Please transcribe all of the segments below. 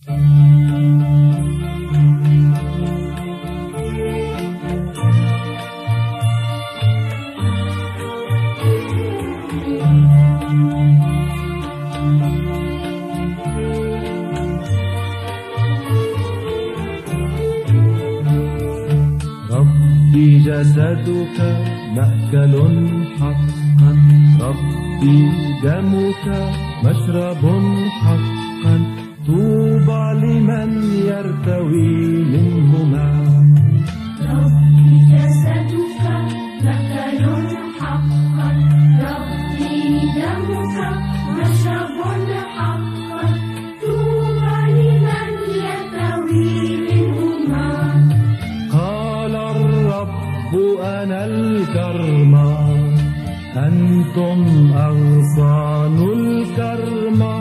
ربي جسدك مأكل حقا، ربي دمك مشرب حقا، طوبى لمن يرتوي منهما. ربي جسدك مأكل حقا، ربي دمك مشرب حقا، طوبى لمن يرتوي منهما. قال الرب أنا الكرمة، أنتم أغصان الكرمة،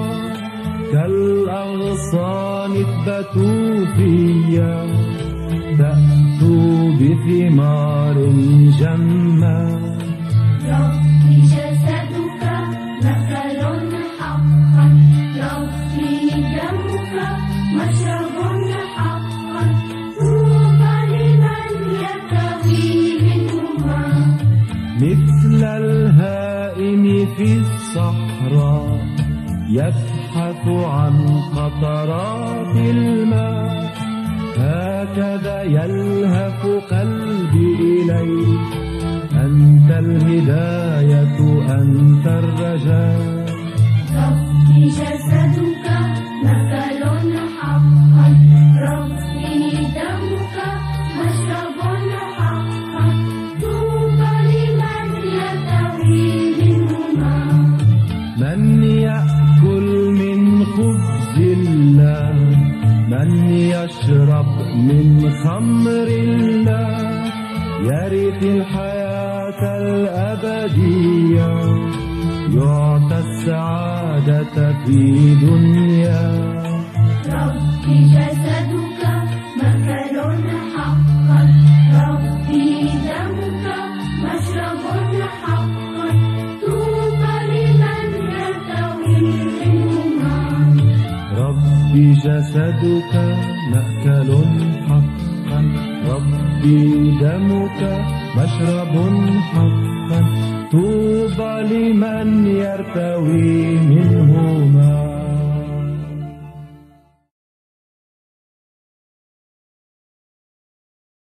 كالأغصان اثبتوا فيا، تأتوا بثمار جمة. ربي جسدك مأكل حقا، ربي دمك مشرب حقا، طوبى لمن يرتوي منهما. مثل الهائم في الصحراء يبحث عن قطرات الماء، هكذا يلهف قلبي إليك، أنت الهداية أنت الرجاء. ربي جسدك مأكل حقا، ربي دمك مشرب حقا، طوبى لمن يرتوي منهما. من يأكل من خبز الله، من يشرب من خمر الله، يرث الحياة الأبدية، يعطى السعادة في دنيا. ربي جسدك مأكل حقا، ربي دمك مشرب حقا، طوبى لمن يرتوي منهما. ربي جسدك مأكل حقا، ربي دمك مشرب حقا، طوبى لمن يرتوي منه.